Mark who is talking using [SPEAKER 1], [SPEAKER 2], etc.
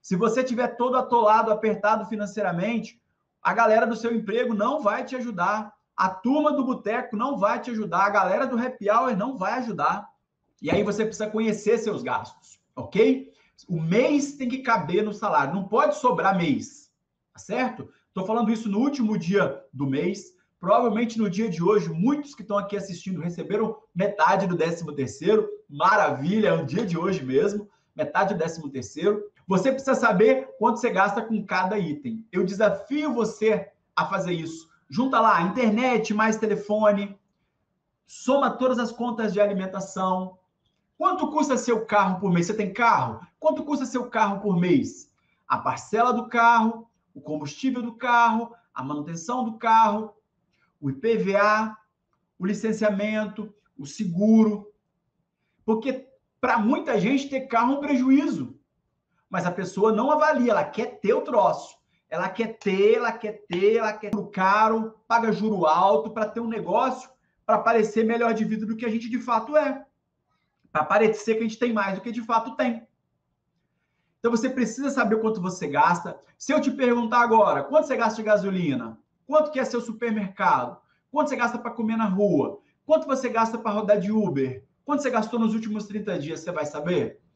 [SPEAKER 1] Se você estiver todo atolado, apertado financeiramente, a galera do seu emprego não vai te ajudar. A turma do boteco não vai te ajudar. A galera do happy hour não vai ajudar. E aí você precisa conhecer seus gastos, ok? O mês tem que caber no salário. Não pode sobrar mês, tá certo? Estou falando isso no último dia do mês. Provavelmente no dia de hoje, muitos que estão aqui assistindo receberam metade do 13º. Maravilha, é o dia de hoje mesmo. Metade do 13º. Você precisa saber quanto você gasta com cada item. Eu desafio você a fazer isso. Junta lá, internet mais telefone, soma todas as contas de alimentação. Quanto custa seu carro por mês? Você tem carro? Quanto custa seu carro por mês? A parcela do carro, o combustível do carro, a manutenção do carro, o IPVA, o licenciamento, o seguro. Porque para muita gente ter carro é um prejuízo. Mas a pessoa não avalia, ela quer ter o troço. Ela quer ter o caro, paga juro alto para ter um negócio, para parecer melhor de vida do que a gente de fato é. Para parecer que a gente tem mais do que de fato tem. Então você precisa saber quanto você gasta. Se eu te perguntar agora, quanto você gasta de gasolina? Quanto que é seu supermercado? Quanto você gasta para comer na rua? Quanto você gasta para rodar de Uber? Quanto você gastou nos últimos 30 dias, você vai saber?